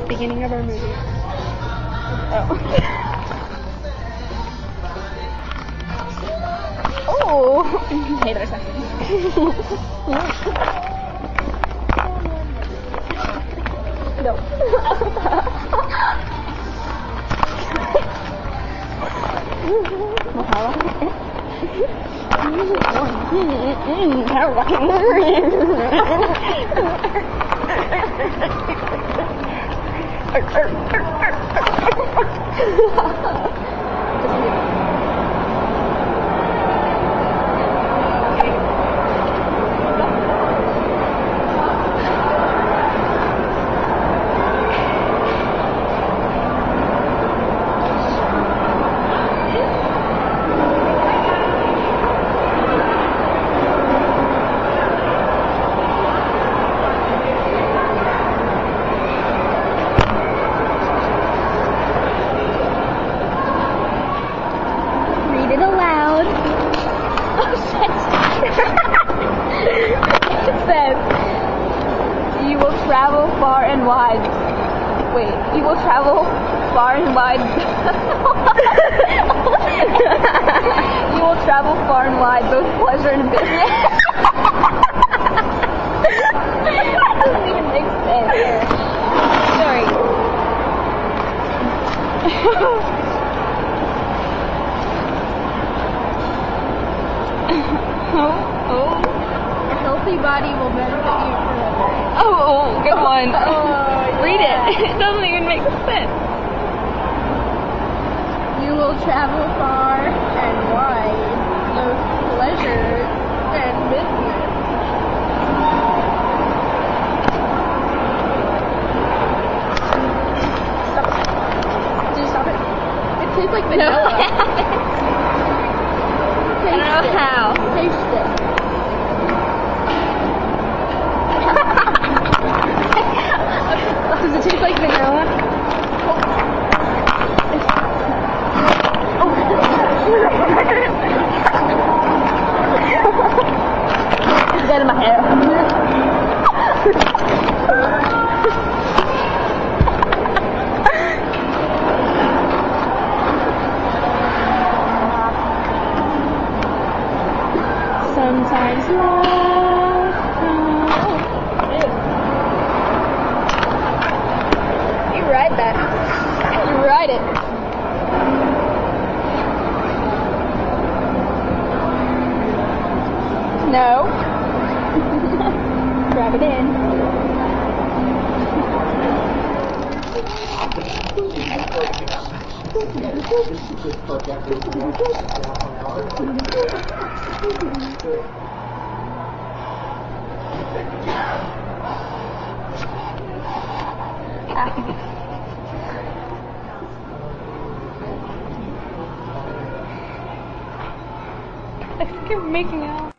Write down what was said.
beginning of our movie. Oh. Oh. Hey there, second. No. It aloud. Oh shit. It says, you will travel far and wide. Wait, you will travel far and wide. You will travel far and wide, both pleasure and business. That doesn't even make sense. Sorry. Oh. A healthy body will benefit you forever. Oh, good one. Read it. It doesn't even make sense. You will travel far and wide, both pleasure and business. Stop it. Did you stop it? It tastes like vanilla. I don't know how. Taste it. Does it taste like vanilla? Oh. It's dead in my hair. Sometimes love comes. You write that. You write it. No. Grab it in. I think you're making out.